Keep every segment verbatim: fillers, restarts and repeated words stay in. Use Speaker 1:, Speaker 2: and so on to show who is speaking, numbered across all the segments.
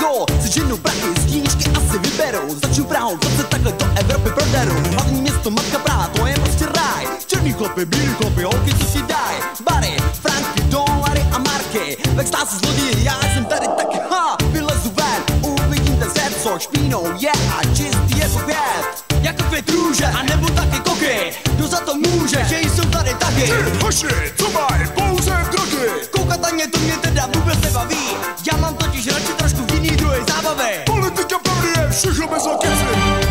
Speaker 1: jo, seženu prachy, z knížky asi vyberou. Začnu Prahou, co se takhle do Evropy proderou. Hlavní město matka Praha, to je prostě ráj. Černý chlopy, bílý chlopy, holky, co si daj. Bary, franky, dolary a marky. Vek stál se zloději, já jsem tady taky, ha, vylezu ven. Uvidíte se, co špínou je a čistý jako květ. Jako květ růže, a nebo taky koky. Kdo za to může, že jsou tady taky.
Speaker 2: Ty hoši, co mají pouze drogy.
Speaker 1: Koukat na ně, to mě teda vůbec nebaví. Já mám totiž radši trošku jiný druhy zábavy.
Speaker 2: Politika pravdy je všechno bez okysy.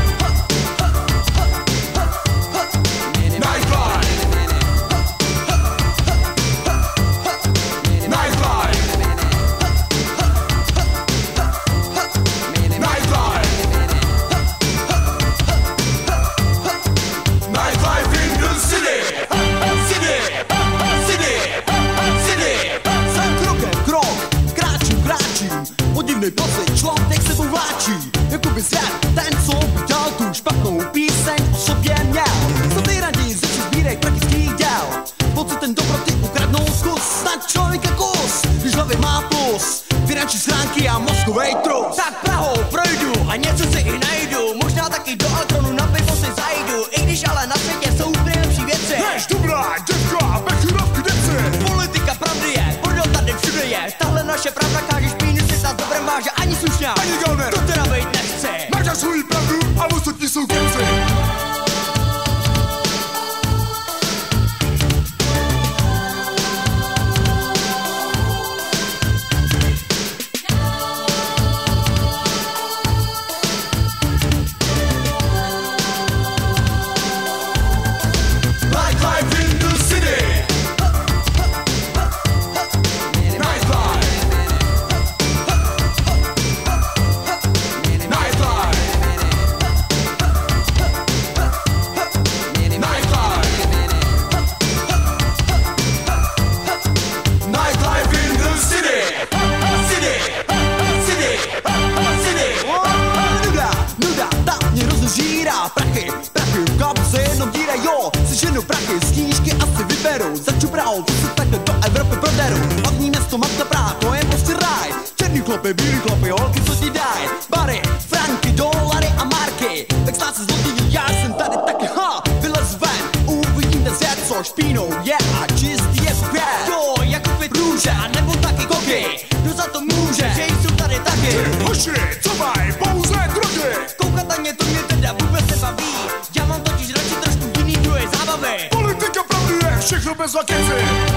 Speaker 1: Pocit, člověk sebou vláčí, jako by zjad ten, co by dal tu špatnou píseň o sobě měl. Co ty raději ze všech sbírek praktických děl, pocitem dobroty ukradnou zkus, snad člověka kus, když hlavy má plus, finanční schránky a mozkovej trus. Tak Prahou projdu a něco si i najdu, možná taky do Altronu na pivo si zajdu, i když ale na světě jsou nejlepší věci.
Speaker 2: Než dobrá děvka, bechurovky deci.
Speaker 1: Politika pravdy je, bordel tady všude je, tahle naše pravda káže špíny si za dobré máže ani slušňák,
Speaker 2: ani gauner,
Speaker 1: to teda bejt nechce.
Speaker 2: máš svůj pravdu a ostatní jsou keci.
Speaker 1: Chlopy, bílý chlopy, holky, co ti daj. Bary, franky, dolary a marky. Tak stát se zloději, já jsem tady taky, ha, vylez ven. Uvidíte svět, co špínou je a čistý jako květ. Jo, jako květ růže, a nebo taky koky. Kdo za to může, že jsou tady taky.
Speaker 2: Ty hoši, co mají pouze drogy.
Speaker 1: Koukat na ně, to mě teda vůbec nebaví. Já mám totiž radši trošku jiný druhy zábavy.
Speaker 2: Politika pravdy je všechno bez okysy.